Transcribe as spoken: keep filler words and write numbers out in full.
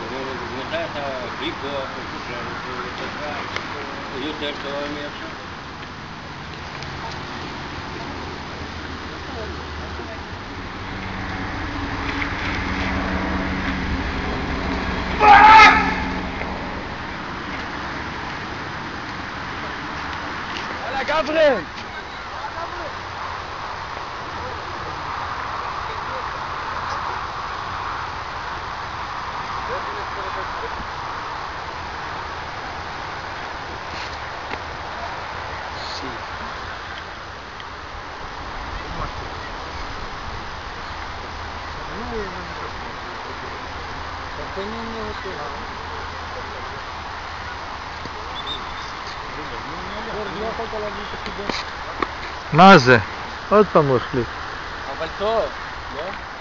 ומתי אתה בלי כוח וחושב וצריך יותר טוב מעכשיו? יאללה, גברי! מה זה? עוד פעם הוא החליט. אבל טוב, לא?